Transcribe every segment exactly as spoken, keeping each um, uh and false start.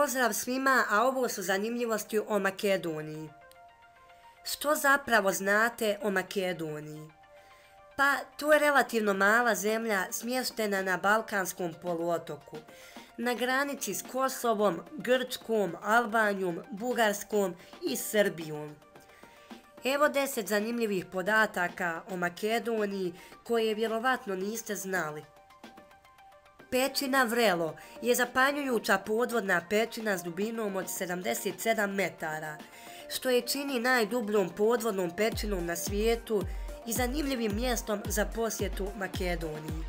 Pozdrav svima, a ovo su zanimljivosti o Makedoniji. Što zapravo znate o Makedoniji? Pa, to je relativno mala zemlja smještena na Balkanskom poluotoku, na granici s Kosovom, Grčkom, Albanijom, Bugarskom i Srbijom. Evo deset zanimljivih podataka o Makedoniji koje vjerovatno niste znali. Pećina Vrelo je zapanjujuća podvodna pećina s dubinom od sedamdeset sedam metara, što je čini najdubljom podvodnom pećinom na svijetu i zanimljivim mjestom za posjetu Makedoniji.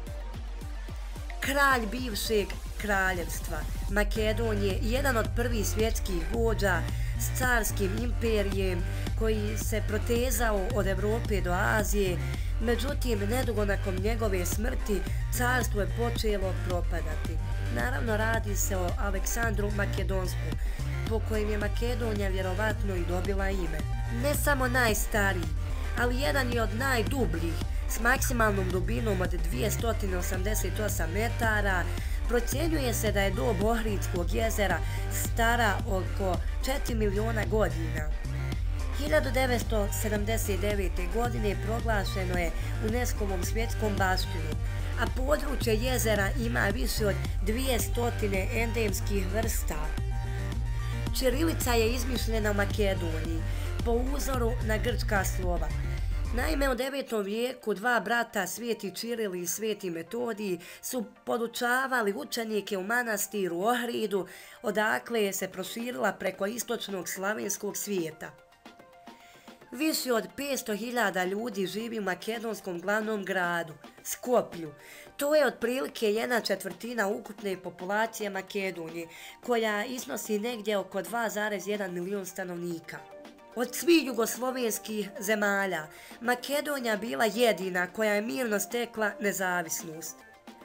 Kralj bivšeg kraljevstva Makedonije, jedan od prvih svjetskih vođa s carskim imperijem koji se protezao od Europe do Azije, međutim, nedugo nakon njegove smrti carstvo je počelo propadati. Naravno, radi se o Aleksandru Makedonskom, po kojem je Makedonija vjerovatno i dobila ime. Ne samo najstariji, ali jedan je od najdubljih, s maksimalnom dubinom od dvjesto osamdeset osam metara. Procjenjuje se da je dob Ohridskog jezera stara oko četiri miliona godina. hiljadu devetsto sedamdeset devete. godine proglašeno je UNESCO-vom svjetskom baštinom, a područje jezera ima više od dvjesto endemskih vrsta. Ćirilica je izmišljena u Makedoniji po uzoru na grčka slova. Naime, u devetom vijeku dva brata, Sveti Ćiril i Sveti Metodij, su podučavali učenike u manastiru Ohridu, odakle se proširila preko istočnog slavenskog svijeta. Više od petsto hiljada ljudi živi u makedonskom glavnom gradu, Skoplju. To je otprilike jedna četvrtina ukupne populacije Makedonije, koja iznosi negdje oko dva zarez jedan milion stanovnika. Od svih jugoslovenskih zemalja, Makedonija bila jedina koja je mirno stekla nezavisnost.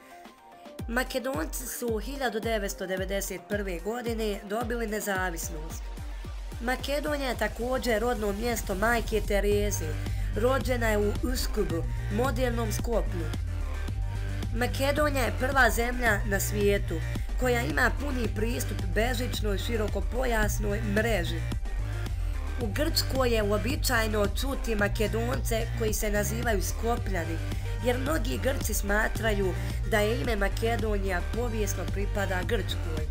Makedonci su hiljadu devetsto devedeset prve. godine dobili nezavisnost. Makedonija je također rodno mjesto majke Tereze, rođena je u Uskubu, modernom Skoplju. Makedonija je prva zemlja na svijetu koja ima puni pristup bežičnoj širokopojasnoj mreži. U Grčkoj je uobičajeno čuti Makedonce koji se nazivaju Skopljani, jer mnogi Grci smatraju da je ime Makedonija povijesno pripada Grčkoj.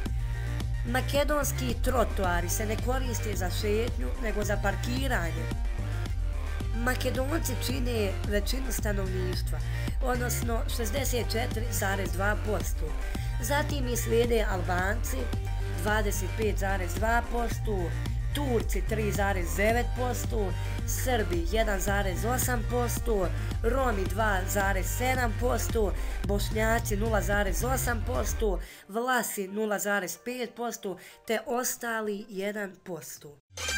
Makedonski trotoari se ne koriste za šetnju, nego za parkiranje. Makedonci čine većinu stanovništva, odnosno šezdeset četiri zarez dva posto. Zatim ih slijede Albanci dvadeset pet zarez dva posto, Turci tri zarez devet posto, Srbi jedan zarez osam posto, Romi dva zarez sedam posto, Bošnjaci nula zarez osam posto, Vlasi nula zarez pet posto te ostali jedan posto.